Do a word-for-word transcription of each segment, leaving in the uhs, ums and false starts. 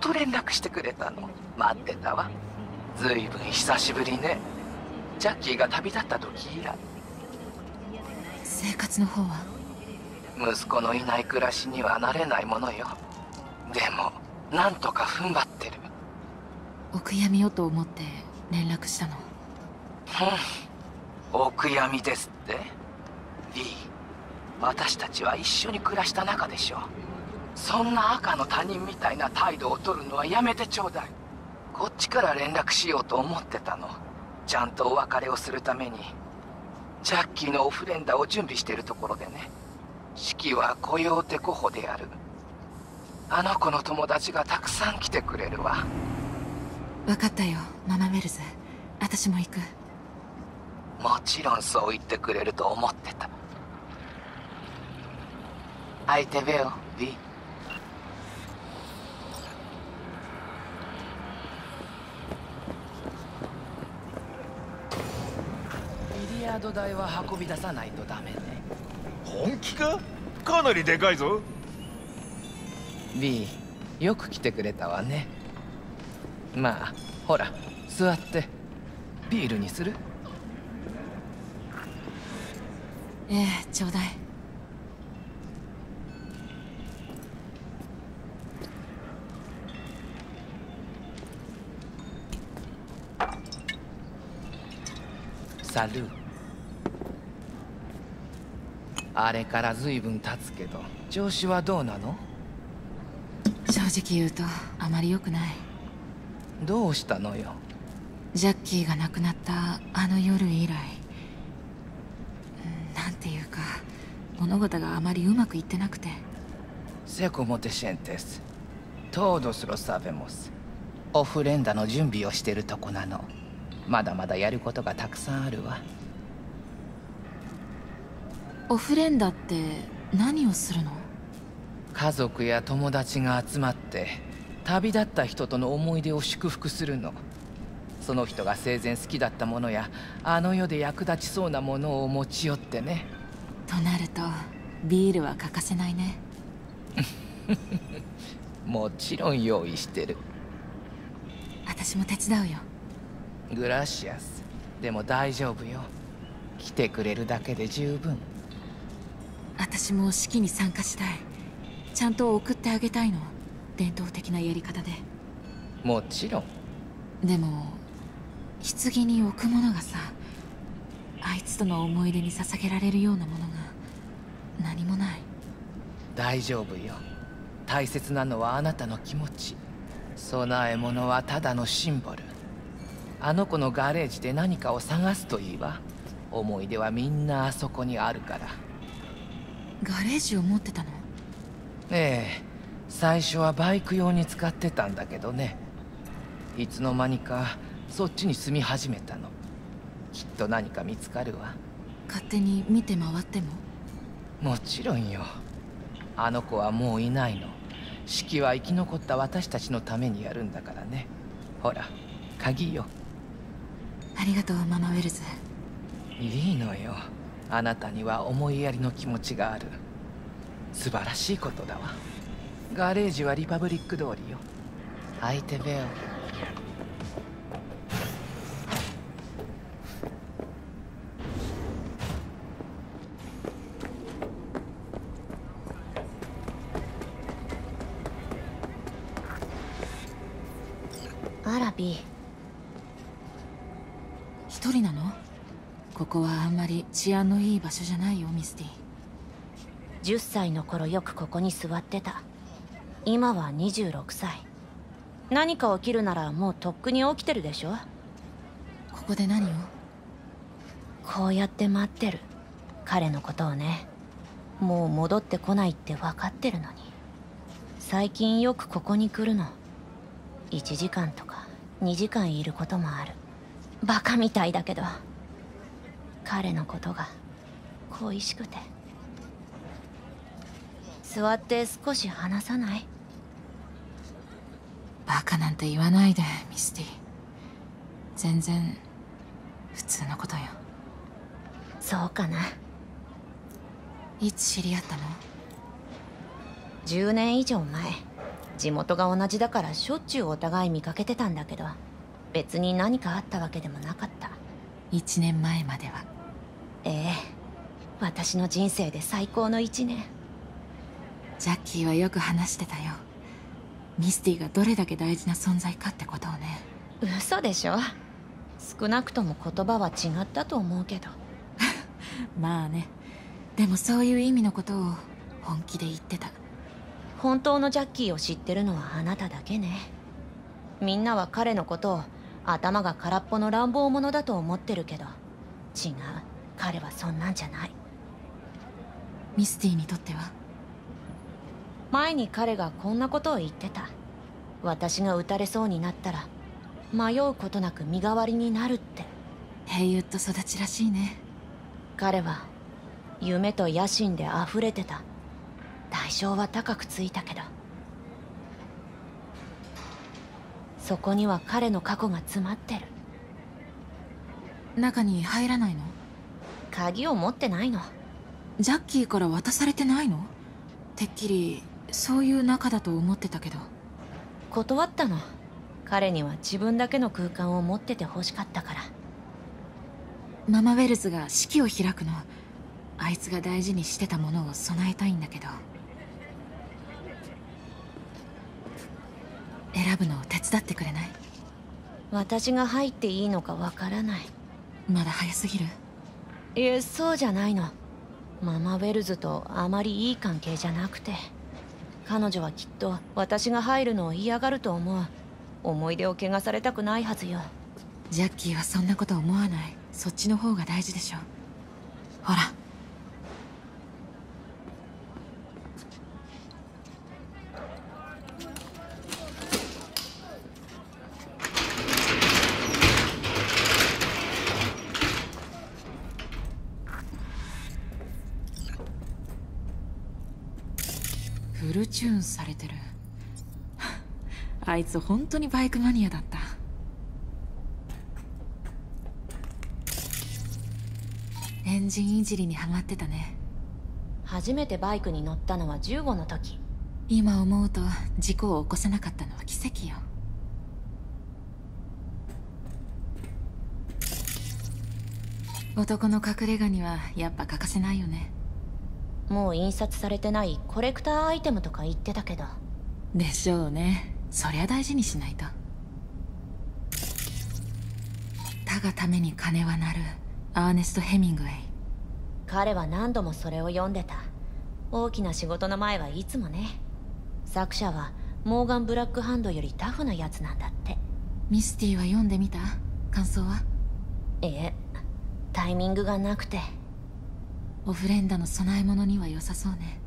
と連絡してくれたの。待ってたわ。ずいぶん久しぶりね。ジャッキーが旅立った時以来。 生活の方は？ 息子のいない暮らしには慣れないものよ。でもなんとか踏ん張ってる。 お悔やみをと思って連絡したの。 うん、お悔やみですって。リー、私たちは一緒に暮らした仲でしょ。そんな赤の他人みたいな態度を取るのはやめてちょうだい。こっちから連絡しようと思ってたの。ちゃんとお別れをするために。ジャッキーのオフレンダを準備してるところでね。式はコヨーテ候補である。あの子の友達がたくさん来てくれるわ。 分かったよ、ママウェルズ。私も行く。 もちろんそう言ってくれると思ってた。Ahí te veo, Vi。ビリヤード台は運び出さないとダメね。 本気か？かなりでかいぞ。 ビー、よく来てくれたわね。まあ、ほら、座って。ビールにする？ ええ、ちょうだい。 サルー。あれから随分経つけど、調子はどうなの？ 正直言うとあまり良くない。 どうしたのよ？ ジャッキーが亡くなったあの夜以来、なんていうか物事があまりうまくいってなくて。 セコモテシェンテス。トードスロサベモス。オフレンダの準備をしてるとこなの。まだまだやることがたくさんあるわ。 オフレンダって何をするの？ 家族や友達が集まって旅立った人との思い出を祝福するの。その人が生前好きだったものやあの世で役立ちそうなものを持ち寄ってね。 となるとビールは欠かせないね。 もちろん用意してる。 私も手伝うよ。 グラシアス。でも大丈夫よ。来てくれるだけで十分。 私も式に参加したい。ちゃんと送ってあげたいの。伝統的なやり方で。 もちろん。 でも棺に置くものがさ、あいつとの思い出に捧げられるようなものが何もない。 大丈夫よ。大切なのはあなたの気持ち。供え物はただのシンボル。あの子のガレージで何かを探すといいわ。思い出はみんなあそこにあるから。 ガレージを持ってたの？ ええ、最初はバイク用に使ってたんだけどね。いつの間にかそっちに住み始めたの。きっと何か見つかるわ。 勝手に見て回っても？ もちろんよ。あの子はもういないの。式は生き残った私たちのためにやるんだからね。ほら、鍵よ。 ありがとう、ママウェルズ。 いいのよ。あなたには思いやりの気持ちがある。素晴らしいことだわ。ガレージはリパブリック通りよ。相手ベオ。 アラビ。 一人なの？ここはあんまり治安のいい場所じゃないよ、ミスティ。 じゅっさいの頃よくここに座ってた。今はにじゅうろくさい。何か起きるならもうとっくに起きてるでしょ。 ここで何を？ こうやって待ってる。彼のことをね。もう戻ってこないって分かってるのに。最近よくここに来るの。いちじかんとかにじかんいることもある。バカみたいだけど彼のことが恋しくて。座って少し話さない？ バカなんて言わないで、ミスティ。全然普通のことよ。 そうかな。 いつ知り合ったの？ じゅうねん以上前。 地元が同じだからしょっちゅうお互い見かけてたんだけど、別に何かあったわけでもなかった。 いちねんまえまでは。 ええ、私の人生で最高のいちねん。 ジャッキーはよく話してたよ。ミスティがどれだけ大事な存在かってことをね。 嘘でしょ。少なくとも言葉は違ったと思うけど。 まあね。でもそういう意味のことを本気で言ってた。 本当のジャッキーを知ってるのはあなただけね。みんなは彼のことを頭が空っぽの乱暴者だと思ってるけど、違う、彼はそんなんじゃない。 ミスティにとっては？ 前に彼がこんなことを言ってた。私が撃たれそうになったら迷うことなく身代わりになるって。 ヘイウッド育ちらしいね。 彼は夢と野心で溢れてた。代償は高くついたけど、そこには彼の過去が詰まってる。 中に入らないの？ 鍵を持ってないの。 ジャッキーから渡されてないの？てっきりそういう仲だと思ってたけど。 断ったの。彼には自分だけの空間を持ってて欲しかったから。 ママウェルズが式を開くの。あいつが大事にしてたものを備えたいんだけど。選ぶのを手伝ってくれない？ 私が入っていいのかわからない。 まだ早すぎる？ いえ、そうじゃないの。ママウェルズとあまりいい関係じゃなくて、彼女はきっと私が入るのを嫌がると思う。思い出を汚されたくないはずよ。 ジャッキーはそんなこと思わない。そっちの方が大事でしょ。ほら。フルチューンされてる。あいつ本当にバイクマニアだった。エンジンいじりにハマってたね。 初めてバイクに乗ったのはじゅうごの時。 今思うと事故を起こさなかったのは奇跡よ。男の隠れ家にはやっぱ欠かせないよね。 もう印刷されてないコレクターアイテムとか言ってたけど。 でしょうね。そりゃ大事にしないと。他がために金はなる。アーネスト・ヘミングウェイ。 彼は何度もそれを読んでた。大きな仕事の前はいつもね。作者はモーガン・ブラックハンドよりタフなやつなんだって。 ミスティは読んでみた？感想は？ ええ、タイミングがなくて。 オフレンダの供え物には良さそうね。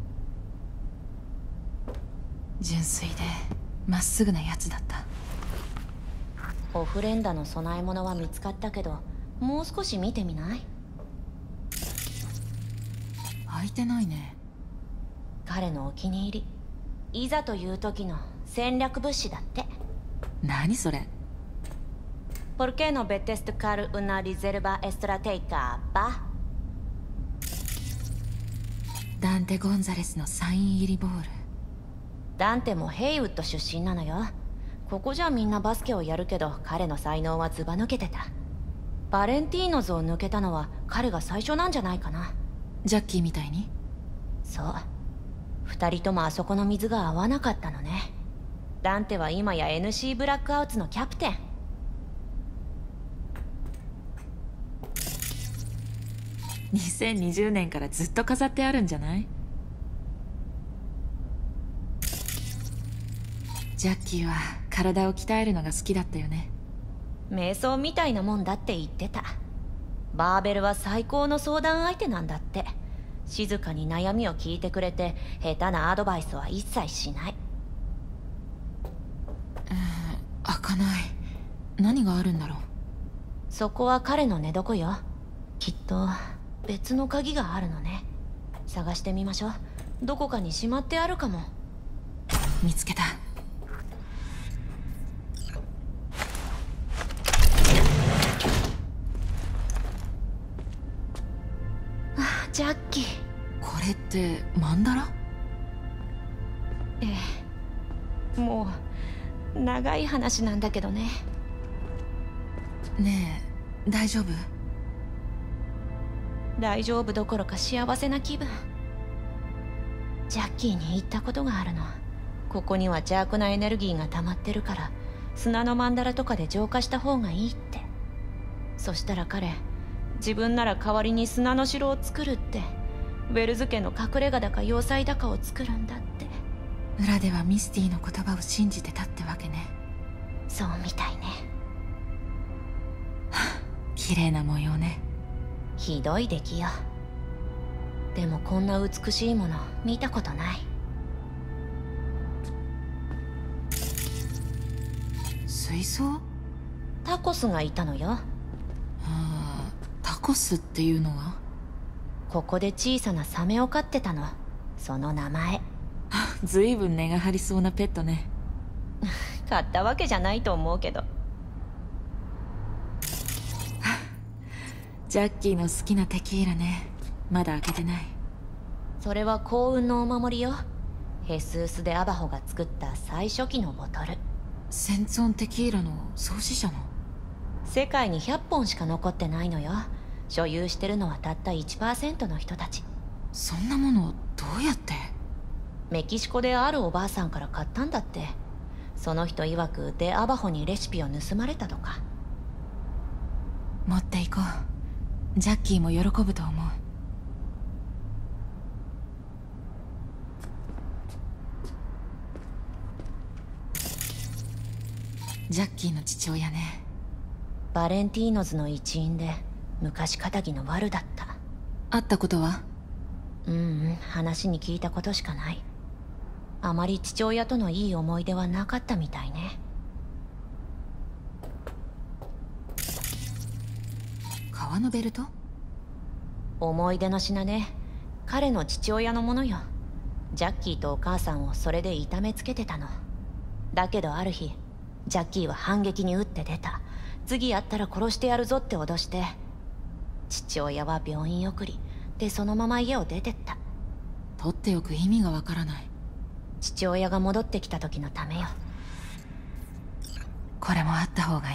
純粋でまっすぐなやつだった。 オフレンダの供え物は見つかったけど、もう少し見てみない？ 開いてないね。 彼のお気に入り。いざという時の戦略物資だって。 何それ ¿Por qué no ves buscar una reserva estratégica, pa? ダンテ・ゴンザレスのサイン入りボール。 ダンテもヘイウッド出身なのよ。ここじゃみんなバスケをやるけど、彼の才能はずば抜けてた。バレンティーノズを抜けたのは彼が最初なんじゃないかな。 ジャッキーみたいに？ そう。二人ともあそこの水が合わなかったのね。ダンテは今や エヌシー ブラックアウツのキャプテン。 にせんにじゅうねんからずっと飾ってあるんじゃない？ジャッキーは体を鍛えるのが好きだったよね。 瞑想みたいなもんだって言ってた。バーベルは最高の相談相手なんだって。静かに悩みを聞いてくれて、下手なアドバイスは一切しない。 うん、開かない。何があるんだろう。 そこは彼の寝床よ。きっと別の鍵があるのね。探してみましょう。どこかにしまってあるかも。 見つけた。 あ、ジャッキー。 これってマンダラ？ ええ、 もう長い話なんだけどね。 ねえ、大丈夫？ 大丈夫どころか幸せな気分。ジャッキーに言ったことがあるの。ここには邪悪なエネルギーが溜まってるから砂の曼荼羅とかで浄化した方がいいって。そしたら彼、自分なら代わりに砂の城を作るって、ウェルズ家の隠れ家だか要塞だかを作るんだって。 裏ではミスティの言葉を信じてたってわけね。 そうみたいね。 綺麗な模様ね。 ひどい出来よ。でもこんな美しいもの見たことない。 水槽？ タコスがいたのよ。 ああ、タコスっていうのは？ ここで小さなサメを飼ってたの。その名前。 ずいぶん値が張りそうなペットね。 買ったわけじゃないと思うけど。 ジャッキーの好きなテキーラね。まだ開けてない。 それは幸運のお守りよ。ヘスース・デ・アバホが作った最初期のボトル。 センツォンテキーラの創始者の？ 世界にひゃっぽんしか残ってないのよ。所有してるのはたった いちパーセント の人たち。 そんなものどうやって？ メキシコであるおばあさんから買ったんだって。その人曰くデ・アバホにレシピを盗まれたとか。 持っていこう。ジャッキーも喜ぶと思う。ジャッキーの父親ね。 バレンティーノズの一員で昔かたぎのワルだった。 会ったことは？ うんうん、話に聞いたことしかない。あまり父親とのいい思い出はなかったみたいね。 革のベルト？ 思い出の品ね。彼の父親のものよ。ジャッキーとお母さんをそれで痛めつけてたの。だけどある日、ジャッキーは反撃に打って出た。次やったら殺してやるぞって脅して、父親は病院送りでそのまま家を出てった。 取っておく意味がわからない。 父親が戻ってきた時のためよ。 これもあった方がいい。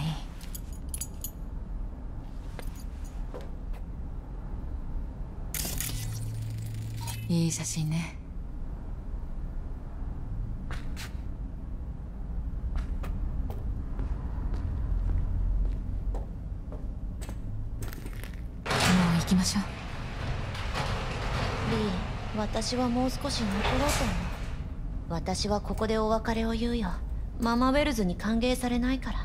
いい写真ね。もう行きましょう。 リー、私はもう少し残ろうと思う。私はここでお別れを言うよ。ママウェルズに歓迎されないから。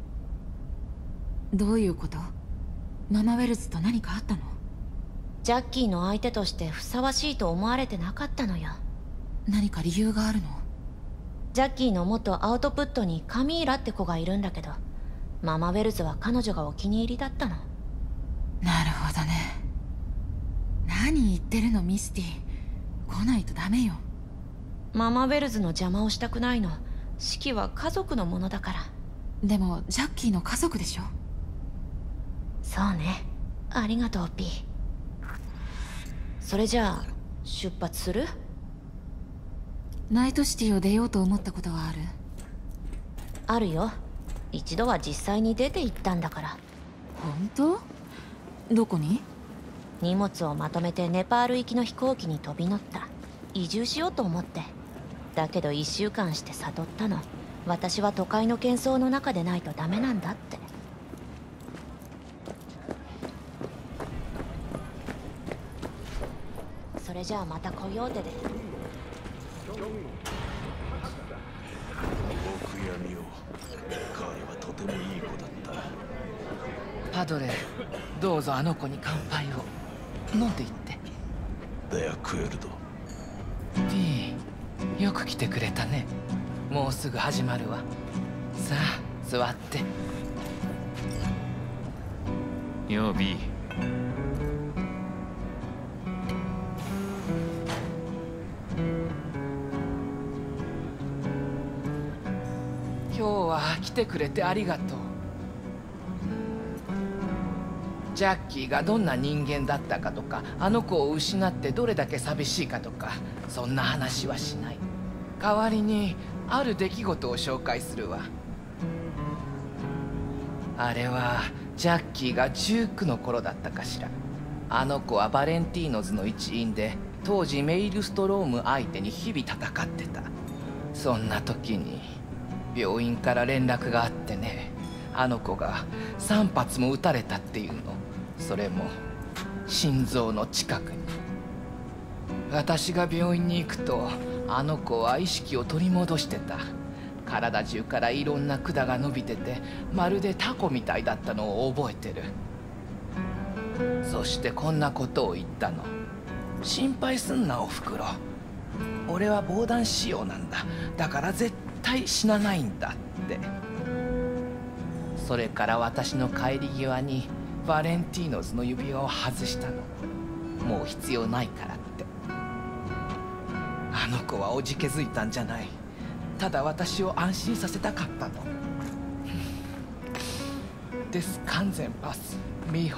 どういうこと？ママウェルズと何かあったの？ ジャッキーの相手としてふさわしいと思われてなかったのよ。 何か理由があるの？ ジャッキーの元アウトプットにカミーラって子がいるんだけど、ママウェルズは彼女がお気に入りだったの。 なるほどね。何言ってるのミスティ。来ないとダメよ。 ママウェルズの邪魔をしたくないの。式は家族のものだから。 でもジャッキーの家族でしょ？ そうね。ありがとうピー。それじゃあ出発する？ ナイトシティを出ようと思ったことはある？ あるよ。一度は実際に出て行ったんだから。 本当？どこに？ 荷物をまとめてネパール行きの飛行機に飛び乗った。移住しようと思って。だけど一週間して悟ったの。私は都会の喧騒の中でないとダメなんだって。それじゃあまたコヨーテで。 お悔やみを。彼はとてもいい子だった。 パドレ、どうぞあの子に乾杯を。飲んでいって。 デアクエルド。 ピー、よく来てくれたね。もうすぐ始まるわ。さあ座って。 ようビー。 今日は来てくれてありがとう。ジャッキーがどんな人間だったかとか、あの子を失ってどれだけ寂しいかとか、そんな話はしない。代わりにある出来事を紹介するわ。あれはジャッキーがじゅうきゅうの頃だったかしら。あの子はバレンティーノズの一員で、当時メイルストローム相手に日々戦ってた。そんな時に病院から連絡があってね、あの子がさん発も撃たれたっていうの。それも心臓の近くに。私が病院に行くと、あの子は意識を取り戻してた。体中からいろんな管が伸びてて、まるでタコみたいだったのを覚えてる。そしてこんなことを言ったの。心配すんなおふくろ。俺は防弾仕様なんだ。だから絶対死なないんだって。それから私の帰り際にバレンティーノズの指輪を外したの。もう必要ないからって。あの子はおじけづいたんじゃない。ただ私を安心させたかったの。Descansen paz, mijo。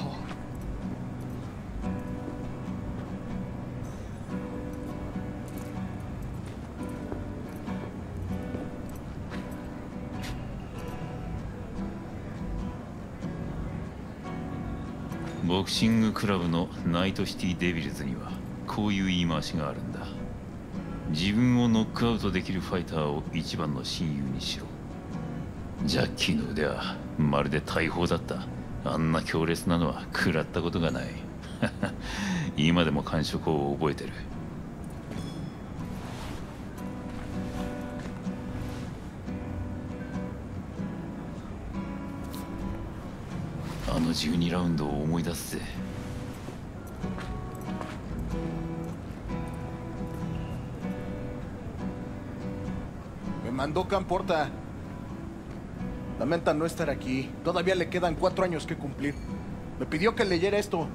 ボクシングクラブのナイトシティデビルズにはこういう言い回しがあるんだ。自分をノックアウトできるファイターを一番の親友にしろ。ジャッキーの腕はまるで大砲だった。あんな強烈なのは食らったことがない。今でも感触を覚えてる。あのじゅうにラウンドを思い出すぜ。 Me mandó Camporta. Lamenta no estar aquí. Todavía le quedan cuatro años que cumplir. Me pidió que leyera esto.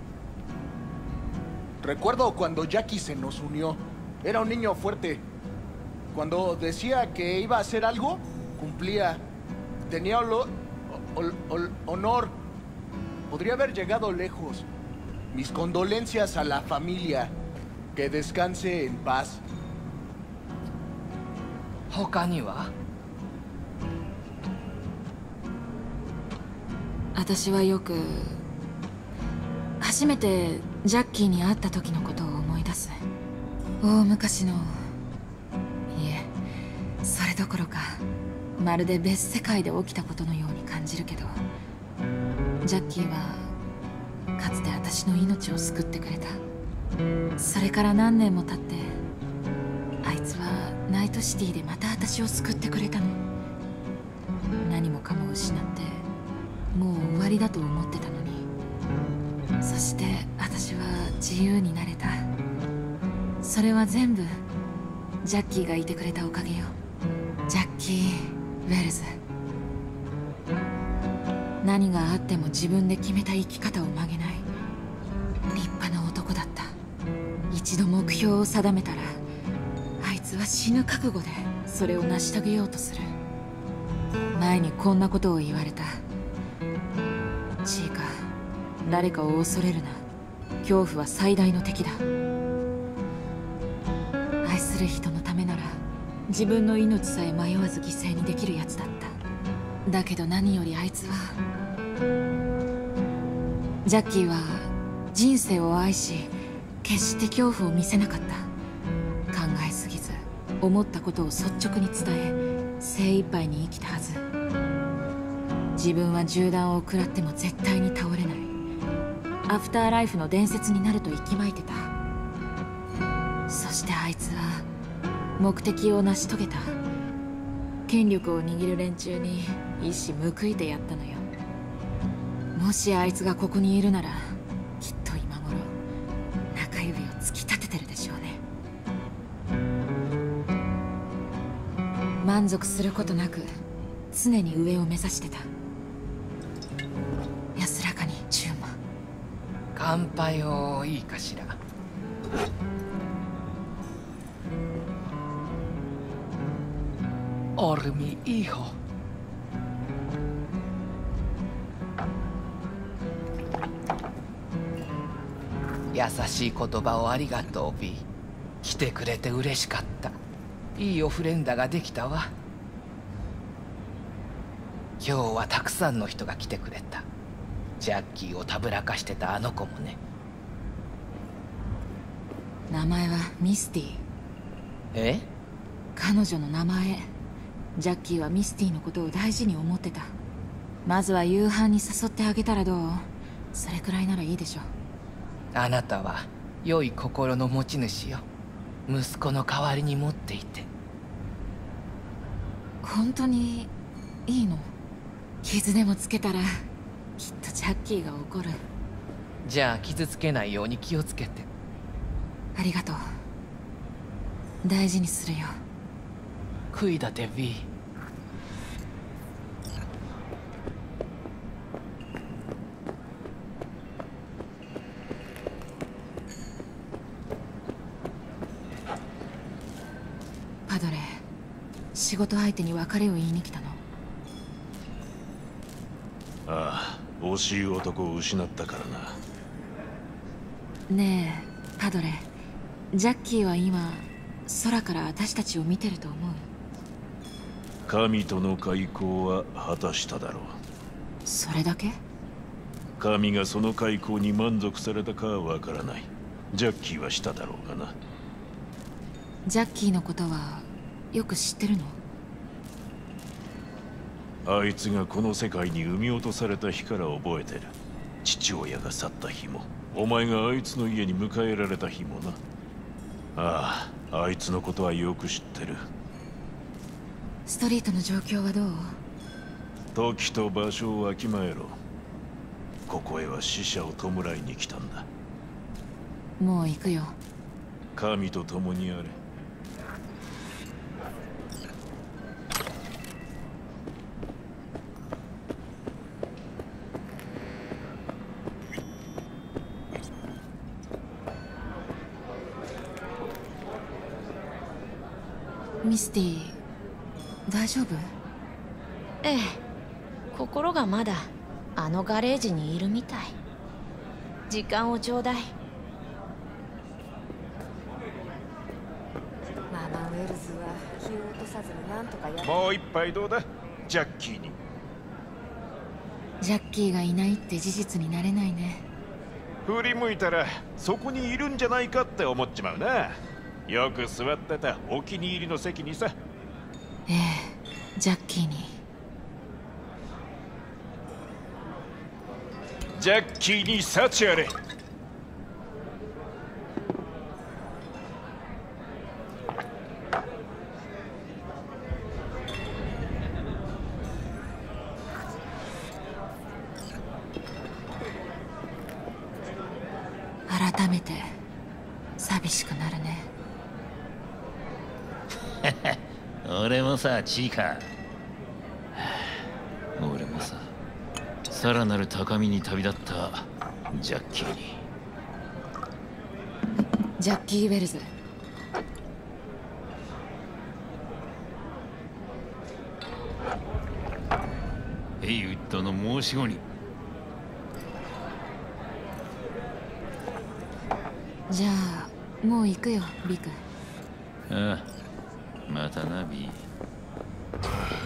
Recuerdo cuando Jackie se nos unió. Era un niño fuerte. Cuando decía que iba a hacer algo, cumplía. Tenía olo- ol- ol- honor. Podría haber llegado lejos. Mis condolencias a la familia. Que descanse en paz. 他には？ 私はよく初めてジャッキーに会った時のことを思い出す。大昔の、いえ、それどころかまるで別世界で起きたことのように感じるけど、ジャッキーはかつて私の命を救ってくれた。それから何年も経って、あいつはナイトシティでまた私を救ってくれたの。何もかも失ってもう終わりだと思ってたのに、そして私は自由になれた。それは全部ジャッキーがいてくれたおかげよ。ジャッキー・ウェルズ。何があっても自分で決めた生き方を曲げない立派な男だった。一度目標を定めたら、あいつは死ぬ覚悟でそれを成し遂げようとする。前にこんなことを言われた。チーカ、誰かを恐れるな。恐怖は最大の敵だ。愛する人のためなら自分の命さえ迷わず犠牲にできるやつだった。だけど何よりあいつは、ジャッキーは人生を愛し決して恐怖を見せなかった。考えすぎず思ったことを率直に伝え精一杯に生きたはず。自分は銃弾を食らっても絶対に倒れない。アフターライフの伝説になると息巻いてた。そしてあいつは目的を成し遂げた。権力を握る連中に一矢報いてやったのよ。もしあいつがここにいるなら、きっと今頃中指を突き立ててるでしょうね。満足することなく常に上を目指してた。安らかにチューマ。 乾杯をいいかしら。オルミイーホ。優しい言葉をありがとう、ビー。来てくれて嬉しかった。 いいオフレンダができたわ。今日はたくさんの人が来てくれた。ジャッキーをたぶらかしてたあの子もね。 名前はミスティ。 え？ 彼女の名前。ジャッキーはミスティのことを大事に思ってた。まずは夕飯に誘ってあげたらどう？それくらいならいいでしょ。 あなたは良い心の持ち主よ。息子の代わりに持っていて。 本当にいいの？傷でもつけたらきっとジャッキーが怒る。 じゃあ傷つけないように気をつけて。 ありがとう。大事にするよ。 クイダテビー。 パドレ、仕事相手に別れを言いに来たの？ ああ、惜しい男を失ったからな。 ねえ、パドレ、ジャッキーは今空から私たちを見てると思う？ 神との開口は果たしただろう。 それだけ？ 神がその開口に満足されたかはわからない。ジャッキーはしただろうがな。 ジャッキーのことはよく知ってるの？ あいつがこの世界に産み落とされた日から覚えてる。父親が去った日も、お前があいつの家に迎えられた日もな。ああ、あいつのことはよく知ってる。 ストリートの状況はどう？ 時と場所をわきまえろ。ここへは死者を弔いに来たんだ。 もう行くよ。 神と共にあれ。 ミスティ、大丈夫？ ええ、心がまだあのガレージにいるみたい。時間をちょうだい。 ママウェルズは気を落とさずになんとかやる。 もう一杯どうだ、ジャッキーに。 ジャッキーがいないって事実になれないね。 振り向いたらそこにいるんじゃないかって思っちまうな。よく座ってたお気に入りの席にさ。 ええ、ジャッキーに。 ジャッキーに幸あれ。 改めて寂しくなるね。 俺もさ、チカ。俺もさ、さらなる高みに旅立ったジャッキーに。 ジャッキー・ウェルズ。 ヘイウッドの申し子に。 じゃあもう行くよ、ビク。 ああ、またな、ビー。